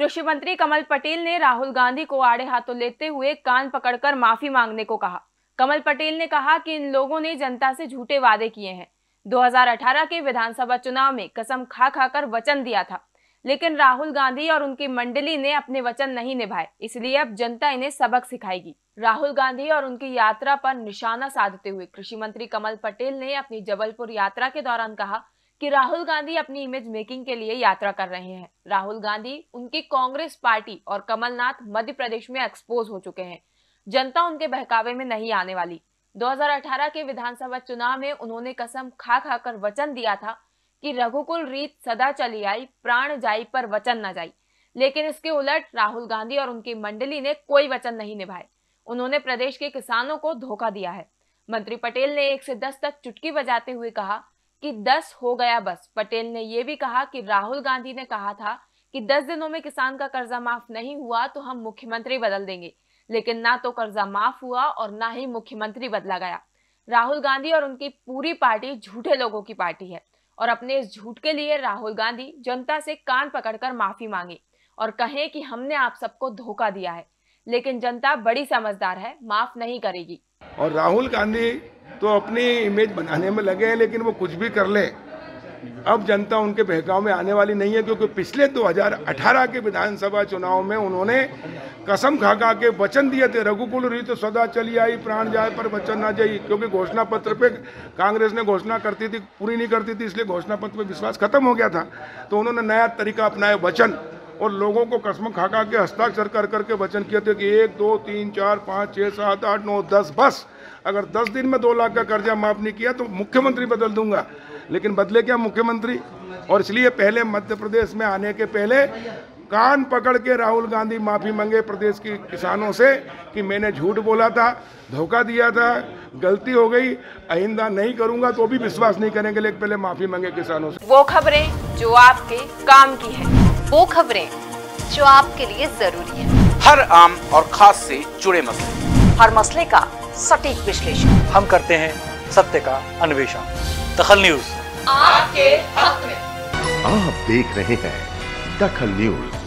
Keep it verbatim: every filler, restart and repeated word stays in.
कृषि मंत्री कमल पटेल ने राहुल गांधी को आड़े हाथों लेते हुए कान पकड़कर माफी मांगने को कहा। कमल पटेल ने कहा कि इन लोगों ने जनता से झूठे वादे किए हैं। दो हज़ार अठारह के विधानसभा चुनाव में कसम खा खाकर वचन दिया था, लेकिन राहुल गांधी और उनकी मंडली ने अपने वचन नहीं निभाए, इसलिए अब जनता इन्हें सबक सिखाएगी। राहुल गांधी और उनकी यात्रा पर निशाना साधते हुए कृषि मंत्री कमल पटेल ने अपनी जबलपुर यात्रा के दौरान कहा कि राहुल गांधी अपनी इमेज मेकिंग के लिए यात्रा कर रहे हैं। राहुल गांधी, उनकी कांग्रेस पार्टी और कमलनाथ मध्य प्रदेश में एक्सपोज हो चुके हैं। जनता उनके बहकावे में नहीं आने वाली। दो हज़ार अठारह के विधानसभा चुनाव में उन्होंने कसम खा खाकर वचन दिया था कि रघुकुल रीत सदा चली आई, प्राण जाई पर वचन न जाई। लेकिन इसके उलट राहुल गांधी और उनकी मंडली ने कोई वचन नहीं निभाए। उन्होंने प्रदेश के किसानों को धोखा दिया है। मंत्री पटेल ने एक से दस तक चुटकी बजाते हुए कहा कि दस हो गया बस। पटेल ने यह भी कहा कि राहुल गांधी ने कहा था कि दस दिनों में किसान का कर्जा माफ नहीं हुआ तो हम मुख्यमंत्री बदल देंगे, लेकिन ना तो कर्जा माफ हुआ और ना ही मुख्यमंत्री बदला गया। राहुल गांधी और उनकी पूरी पार्टी झूठे लोगों की पार्टी है और अपने इस झूठ के लिए राहुल गांधी जनता से कान पकड़कर माफी मांगे और कहें कि हमने आप सबको धोखा दिया है, लेकिन जनता बड़ी समझदार है, माफ नहीं करेगी। और राहुल गांधी तो अपनी इमेज बनाने में लगे हैं, लेकिन वो कुछ भी कर ले, अब जनता उनके बहकाव में आने वाली नहीं है, क्योंकि पिछले दो हज़ार अठारह के विधानसभा चुनाव में उन्होंने कसम खा खा के वचन दिए थे, रघुकुल रीत तो सदा चली आई, प्राण जाए पर वचन ना जाए। क्योंकि घोषणा पत्र पे कांग्रेस ने घोषणा करती थी, पूरी नहीं करती थी, इसलिए घोषणा पत्र पे विश्वास खत्म हो गया था। तो उन्होंने नया तरीका अपनाया, वचन, और लोगों को कसम खा खा के हस्ताक्षर कर करके वचन किए थे कि एक दो तीन चार पाँच छः सात आठ नौ दस, बस अगर दस दिन में दो लाख का कर्जा माफ नहीं किया तो मुख्यमंत्री बदल दूंगा। लेकिन बदले क्या मुख्यमंत्री? और इसलिए पहले मध्य प्रदेश में आने के पहले कान पकड़ के राहुल गांधी माफी मांगे प्रदेश के किसानों से कि मैंने झूठ बोला था, धोखा दिया था, गलती हो गई, आइंदा नहीं करूंगा। तो भी विश्वास नहीं करेंगे, लेकिन पहले माफी मांगे किसानों से। वो खबरें जो आपके काम की है, वो खबरें जो आपके लिए जरूरी है, हर आम और खास से जुड़े मसले, हर मसले का सटीक विश्लेषण हम करते हैं, सत्य का अन्वेषण। दखल न्यूज आपके हक में। आप देख रहे हैं दखल न्यूज।